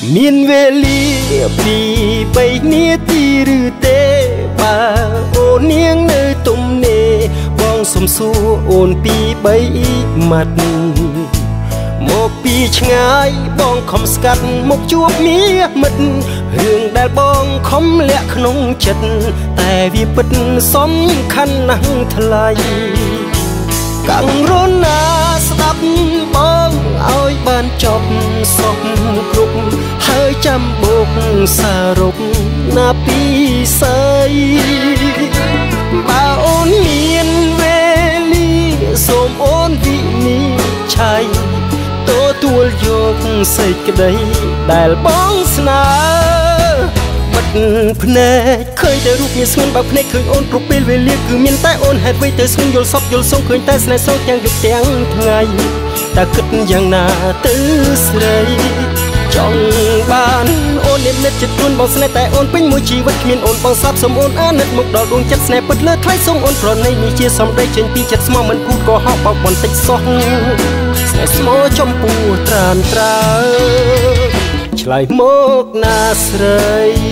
មានវេលាពី3នាទីឬទេបើអូននាងនៅទំនេរបងសុំសួរអូនពី3ម៉ាត់មកពីឆ្ងាយបងខំស្កាត់មកជួបមាមិត្តរឿងដែលបងខំលាក់ក្នុងចិត្តតែវាពិតសំខាន់ណាស់ថ្លៃកាំងរណាស្ដាប់បងឲ្យបានចប់សពគ្រប់ហើយចាំបូកសារុបណាពីស្អីបើអូនមានវេលាសូមអូនវិនិច្ឆ័យទទួលយកសេចក្តីដែលបងស្នើបិទភ្នែកឃើញតែរូបមានស្ងួនបើភ្នែកឃើញអូនគ្រប់ពេលវេលាគឺមានតែអូនហេតុអ្វីទៅស្ងួនយល់សពយល់សងឃើញតែស្នេហ៍សងទាំងយប់ទាំងថ្ងៃតែគិតយ៉ាងណាទៅស្រីចង់បានអូននិតចិត្តជូនបងស្នេហ៍តែអូនពេញមួយជីវិតគ្មានអូនបងសាប់សូមអូនអាណិតមកដល់ដួងចិត្តស្នេហ៍ពិតលើថ្លៃសូមអូនប្រណីនេះជាសំដីចេញពីចិត្តស្មោះមិនគូតក៏ហោបបោកបន្តិចសោះស្នេហ៍ស្មោះចំពោះត្រានត្រើឆ្លើយមកណាស្រី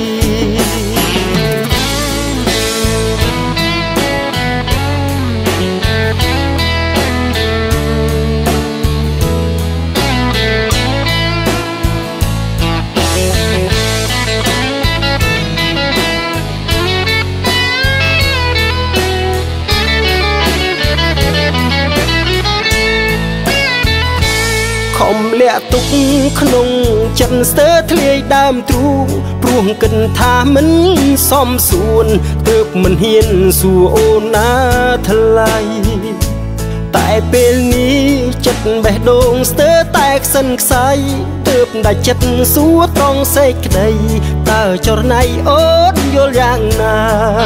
ខំលាក់ទុកក្នុងចិត្តស្ទើរធ្លាយដើមទ្រូងព្រោះគិតថាមិនសមសួនទើបមិនហ៊ានសួរអូនណាថ្លៃតែពេលនេះចិត្តបេះដូងស្ទើរតែខ្សិនខ្សៃទើបដាច់ចិត្តសួរត្រង់សេចក្តីតើចរណៃអូនយល់យ៉ាងណា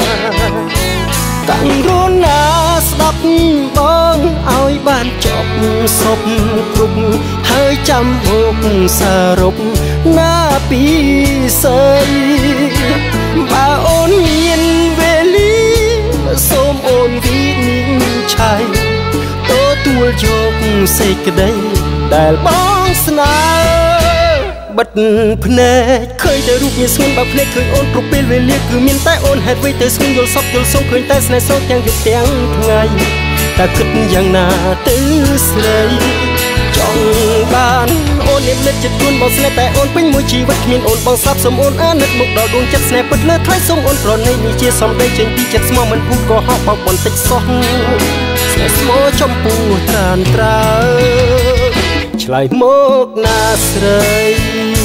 កាំងរណាស្ដាប់បងឲ្យបានចប់សពគ្រប់ហើយចាំបូកសារុបណាពីស្អីបើអូនមានវេលាសូមអូនវិនិច្ឆ័យទទួលយកសេចក្តីដែលបងស្នើបិទភ្នែកឃើញតែរូបមានស្ងួនបើភ្នែកឃើញអូនគ្រប់ពេលវេលាគឺមានតែអូនហេតុអ្វីទៅស្ងួនយល់សពយល់សងឃើញតែស្នេហ៍សងទាំងយប់ទាំងថ្ងៃតែគិតយ៉ាងណាទៅស្រីចង់បានអូននិតចិត្តជូនបងស្នេហ៍តែអូនពេញមួយជីវិតគ្មានអូនបងសាប់សូមអូនអាណិតមកដល់ដួងចិត្តស្នេហ៍ពិតលើថ្លៃសូមអូនប្រណីនេះជាសំដីចេញពីចិត្តស្មោះមិនគូតក៏ហោបបោកបន្តិចសោះស្នេហ៍ស្មោះចំពោះត្រានត្រើឆ្លើយមកណាស្រី